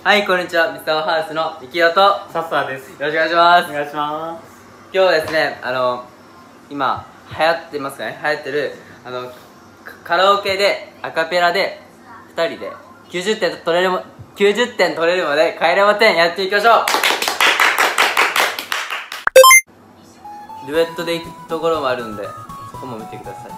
はい、こんにちは。ミスターハウスのみきおとサッサーです。 よろしくお願いします。 お願いします。 今日はですね、今流行ってますかね、流行ってるカラオケでアカペラで2人で90点取れるまで帰れま点やっていきましょう。デュエットで行くところもあるんで、そこも見てください。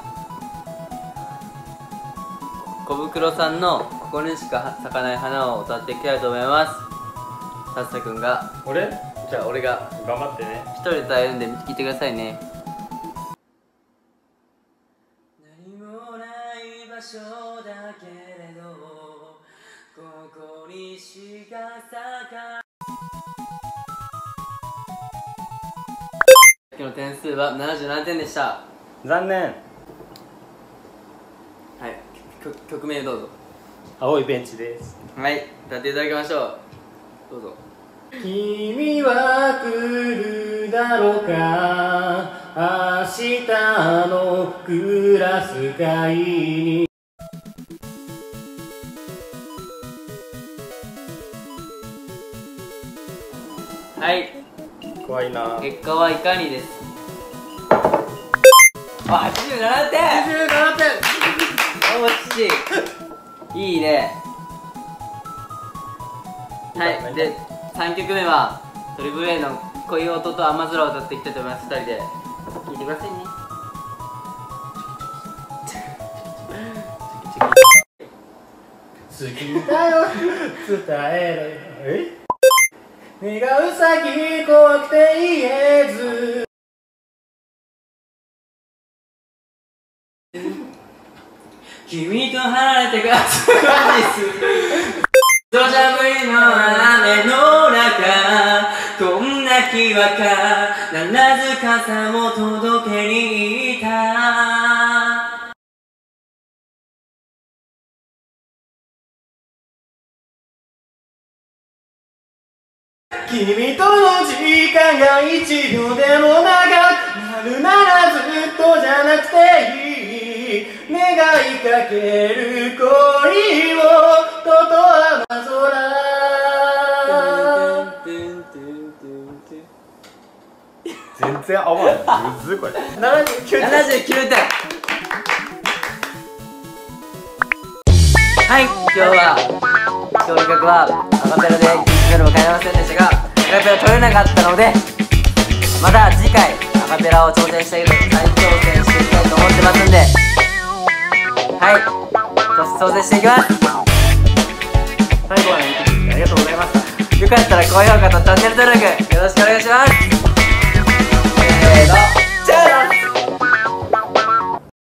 小袋さんのここにしか咲かない花を歌っていきたいと思います。さっさくんが、じゃあ俺が頑張ってね。 一人で歌えるんで聞いてくださいね。何もない場所だけれどここにしか咲か。さっきの点数は77点でした。 残念。 はい、曲名どうぞ。 青いベンチです。 はい、歌っていただきましょう。どうぞ。 君は来るだろうか、明日のクラス会に。 はい、 怖いな。 結果はいかにです。あ、87点。 87点。 惜しい。いいね。はい、で3曲目はトリプル A の恋音と雨空を歌っていきたいと思います。2人で聴いてくださいね。 好きだよ伝えろよ。願う先怖くて言えず。 君と離れてから少し土砂降りの雨の中、こんな日は必ず傘も届けに行った。 君との時間が1秒でも長くなるならずっとじゃなくていい。願いかける恋をと雨空。全然合わない。むずいこれ。 79点。はい、今日の曲はアカペラで夜も帰れませんでしたが、アカペラ取れなかったので、また次回アカペラを挑戦していきたいと思ってますんで、はい、挑戦していきます。 最後まで見てくれてありがとうございました。 よかったら高評価とチャンネル登録よろしくお願いします。